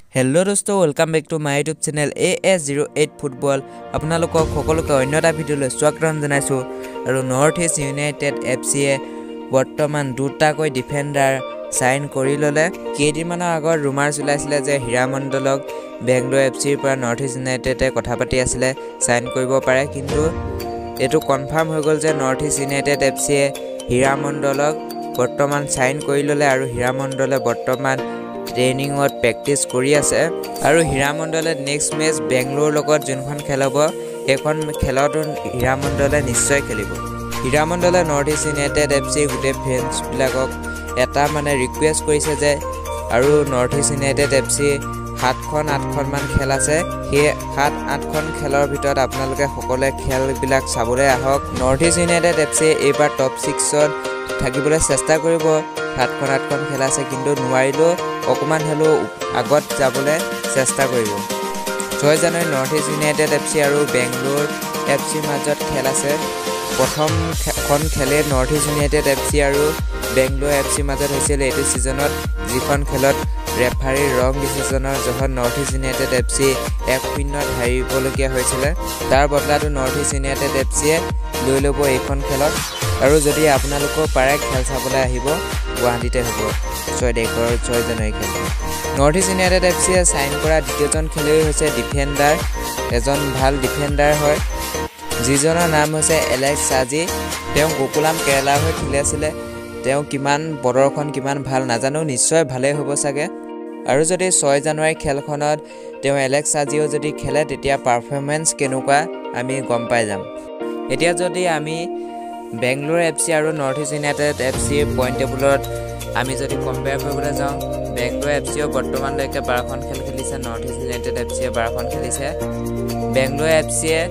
Hello dosto, welcome back to my YouTube channel AS08 Football. আপোনালোকক সকলোকে অন্য এটা ভিডিঅ'লৈ স্বাগতম জনাইছো আৰু নৰ্থ ইষ্ট ইউনাইটেড এফসিয়ে বৰ্তমান দুটাকৈ ডিফেন্ডাৰ সাইন কৰি ললে। কেইদিনমানৰ আগত ৰুমাৰ চলাইছিলে যে হীৰামণ্ডলক বেংগলোৰ এফসিৰ পৰা নৰ্থ ইষ্ট ইউনাইটেডে কথা পাতি আছিল সাইন কৰিব পাৰে, কিন্তু এটো কনফাৰ্ম হৈ গল যে নৰ্থ ইষ্ট ইউনাইটেড এফসিয়ে হীৰামণ্ডলক বৰ্তমান সাইন কৰি ললে আৰু হীৰামণ্ডলে বৰ্তমান ট্ৰেইনিংত প্ৰেক্টিছ কৰি আছে আৰু হীৰামণ্ডলে নেক্সট মেচ বেংগলোৰ লগত যোনখন খেল হ'ব এখন খেলত হীৰামণ্ডলে নিশ্চয় খেলিব। হীৰামণ্ডলে নৰ্থ ইষ্ট ইউনাইটেড এফসি গুটে ফেন্স বিলাকক এটা মানে ৰিকুৱেষ্ট কৰিছে যে আৰু নৰ্থ ইষ্ট ইউনাইটেড এফসি 7-8খন মান খেল আছে, সেই 7-8খন খেলৰ ভিতৰত আপোনালোকে সকলে খেলবিলাক চাবলৈ আহক। নৰ্থ ইষ্ট ইউনাইটেড এফসি এইবাৰ টপ 6ত থাকিবলৈ চেষ্টা কৰিব। 7-8খন খেল আছে, কিন্তু নোৱাৰিলেও অকমান হলেও আগত যাবলৈ চেষ্টা কৰিব। 6 জানুৱাৰী নৰ্থ ইষ্ট ইউনাইটেড এফসি আৰু বেংগলোৰ এফসিৰ মাজত খেল আছে। প্ৰথমখন খেলে নৰ্থ ইষ্ট ইউনাইটেড এফসি আৰু বেংগলোৰ এফসিৰ মাজত হৈছিল এইটো সিজনত, যিখন খেলত ৰেফাৰীৰ ৰং ডিচিজনৰ জহত নৰ্থ ইষ্ট ইউনাইটেড এফসি 1-0 হাৰিবলগীয়া হৈছিল। তাৰ বদলাটো নৰ্থ ইষ্ট ইউনাইটেড এফসিয়ে লৈ ল'ব এইখন খেলত। আৰু যদি আপোনালোকৰ পাৰে খেল চাবলৈ আহিব, গুৱাহাটীতে হ'ব 6 জানুৱাৰী খেল। নৰ্থ ইষ্ট ইউনাইটেড এফসিয়ে সাইন কৰা দ্বিতীয়জন খেলুৱৈ হৈছে ডিফেন্ডাৰ, এজন ভাল ডিফেন্ডাৰ হয় যিজনৰ নাম হৈছে এলেক্স সাজি। তেওঁ গোকুলাম কেৰালাৰ হৈ খেলি আছিলে। তেওঁ কিমান প্ৰদৰ্শন কিমান ভাল নাজানো, নিশ্চয় ভালেই হ'ব চাগে। আৰু যদি 6 জানুৱাৰী খেলখনত তেওঁ এলেক্স সাজিও যদি খেলে তেতিয়া পাৰফৰ্মেন্স কেনেকুৱা আমি গম পাই যাম। এতিয়া যদি আমি বেংগলোৰ এফসি আৰু নৰ্থ ইষ্ট ইউনাইটেড এফসিৰ পইণ্ট টেবুলত আমি যদি কম্পেয়াৰ কৰিবলৈ যাওঁ, বেংগলোৰ এফসিও বৰ্তমানলৈকে 12খন খেল খেলিছে, নৰ্থ ইষ্ট ইউনাইটেড এফসিয়ে 12খন খেলিছে। বেংগলোৰ এফসিয়ে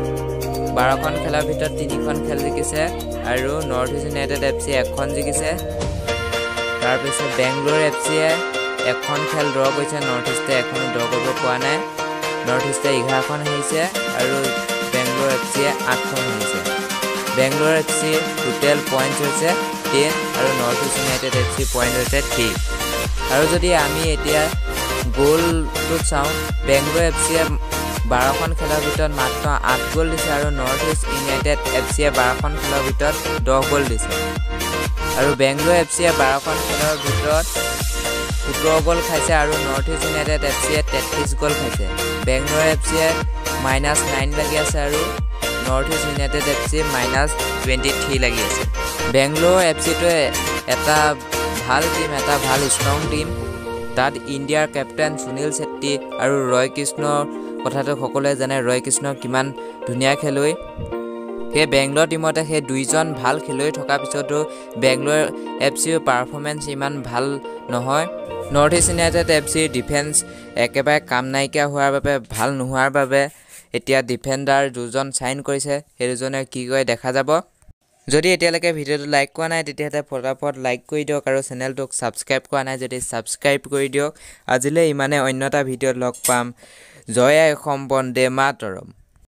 12খন খেলৰ ভিতৰত 3খন খেল জিকিছে আৰু নৰ্থ ইষ্ট ইউনাইটেড এফসিয়ে 1খন জিকিছে। তাৰপিছত বেংগলোৰ এফসিয়ে 1খন খেল ড্ৰ কৰিছে, নৰ্থ ইষ্টে এখনো ড্ৰ কৰিব পৰা নাই। নৰ্থ ইষ্টে 11খন হাৰিছে আৰু বেংগলোৰ এফসিয়ে 8খন হাৰিছে। বেংগলোৰ এফসি টোটেল পইণ্টছ হৈছে 10 আৰু North East United FC point হৈছে 3। আৰু যদি আমি এতিয়া গ'লটো চাওঁ, বেংগলোৰ এফসিয়ে 12খন খেলৰ ভিতৰত মাত্ৰ 8 গ'ল দিছে আৰু নৰ্থ ইষ্ট ইউনাইটেড এফসিয়ে 12খন খেলৰ ভিতৰত 10 গ'ল দিছে। আৰু বেংগলোৰ এফসিয়ে 12খন খেলৰ ভিতৰত 17 গ'ল খাইছে আৰু নৰ্থ ইষ্ট ইউনাইটেড এফসিয়ে 33 গ'ল খাইছে। বেংগলোৰ এফসিয়ে -9 লাগি আছে আৰু নৰ্থ ইষ্ট ইউনাইটেড এফসি -23 লাগি আছে। বেংগলোৰ এফসিটোৱে এটা ভাল টিম, এটা ভাল ষ্ট্ৰং টিম। তাত ইণ্ডিয়াৰ কেপ্টেইন সুনীল ছেত্ৰী আৰু ৰয় কৃষ্ণৰ কথাটো সকলোৱে জানে, ৰয় কৃষ্ণ কিমান ধুনীয়া খেলুৱৈ। সেই বেংগলোৰ টিমতে সেই দুইজন ভাল খেলুৱৈ থকাৰ পিছতো বেংগলোৰ এফচিৰ পাৰফৰ্মেঞ্চ ইমান ভাল নহয়। নৰ্থ ইষ্ট ইউনাইটেড এফচিৰ ডিফেন্স একেবাৰে কাম নাইকিয়া হোৱাৰ বাবে, ভাল নোহোৱাৰ বাবে এতিয়া ডিফেন্ডাৰ দুজন সাইন কৰিছে, সেই দুজনে কি কৰে দেখা যাব। যদি এতিয়ালৈকে ভিডিঅ'টো লাইক কৰা নাই তেতিয়াহ'লে ফটাফট লাইক কৰি দিয়ক আৰু চেনেলটোক ছাবস্ক্ৰাইব কৰা নাই যদি ছাবস্ক্ৰাইব কৰি দিয়ক। আজিলৈ ইমানে, অন্য এটা ভিডিঅ'ত লগ পাম। জয় অসম, বন্দে মাতৰম।